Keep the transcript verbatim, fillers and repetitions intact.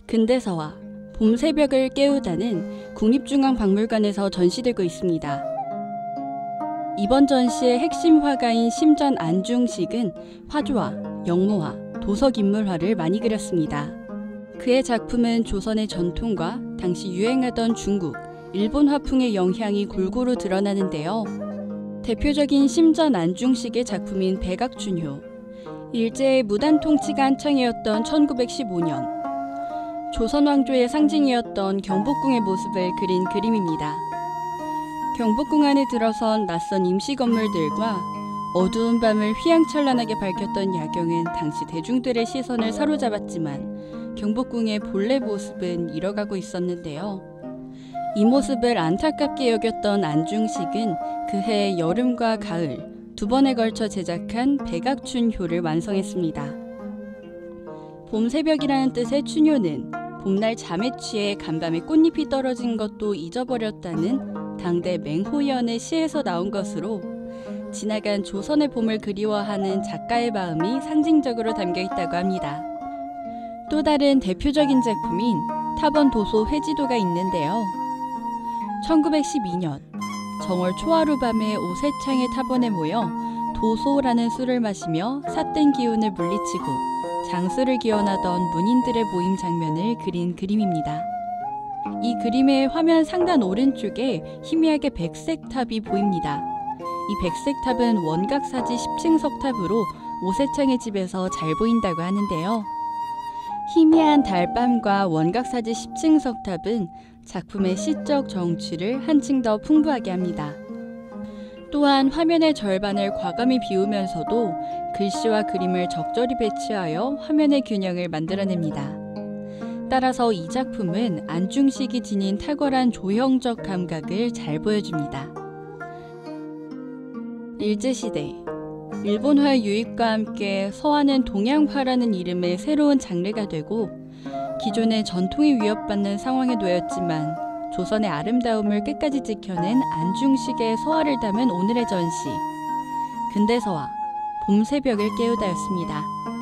근대서화, 봄 새벽을 깨우다는 국립중앙박물관에서 전시되고 있습니다. 이번 전시의 핵심 화가인 심전 안중식은 화조화, 영모화, 도석인물화를 많이 그렸습니다. 그의 작품은 조선의 전통과 당시 유행하던 중국, 일본 화풍의 영향이 골고루 드러나는데요. 대표적인 심전 안중식의 작품인 백악춘효, 일제의 무단 통치가 한창이었던 천구백십오 년, 조선 왕조의 상징이었던 경복궁의 모습을 그린 그림입니다. 경복궁 안에 들어선 낯선 임시 건물들과 어두운 밤을 휘황찬란하게 밝혔던 야경은 당시 대중들의 시선을 사로잡았지만 경복궁의 본래 모습은 잃어가고 있었는데요. 이 모습을 안타깝게 여겼던 안중식은 그해 여름과 가을 두 번에 걸쳐 제작한 백악춘효를 완성했습니다. 봄 새벽이라는 뜻의 춘효는 봄날 잠에 취해 간밤에 꽃잎이 떨어진 것도 잊어버렸다는 당대 맹호연의 시에서 나온 것으로 지나간 조선의 봄을 그리워하는 작가의 마음이 상징적으로 담겨 있다고 합니다. 또 다른 대표적인 작품인 탑원 도소 회지도가 있는데요. 천구백십이 년 정월 초하루 밤에 오세창의 탑원에 모여 도소라는 술을 마시며 삿된 기운을 물리치고 장수를 기원하던 문인들의 모임 장면을 그린 그림입니다. 이 그림의 화면 상단 오른쪽에 희미하게 백색 탑이 보입니다. 이 백색 탑은 원각사지 십층석 탑으로 오세창의 집에서 잘 보인다고 하는데요. 희미한 달밤과 원각사지 십층석 탑은 작품의 시적 정취를 한층 더 풍부하게 합니다. 또한 화면의 절반을 과감히 비우면서도 글씨와 그림을 적절히 배치하여 화면의 균형을 만들어냅니다. 따라서 이 작품은 안중식이 지닌 탁월한 조형적 감각을 잘 보여줍니다. 일제시대, 일본화 유입과 함께 서화는 동양화라는 이름의 새로운 장르가 되고 기존의 전통이 위협받는 상황에 놓였지만 조선의 아름다움을 끝까지 지켜낸 안중식의 서화를 담은 오늘의 전시, 근대서화, 봄 새벽을 깨우다였습니다.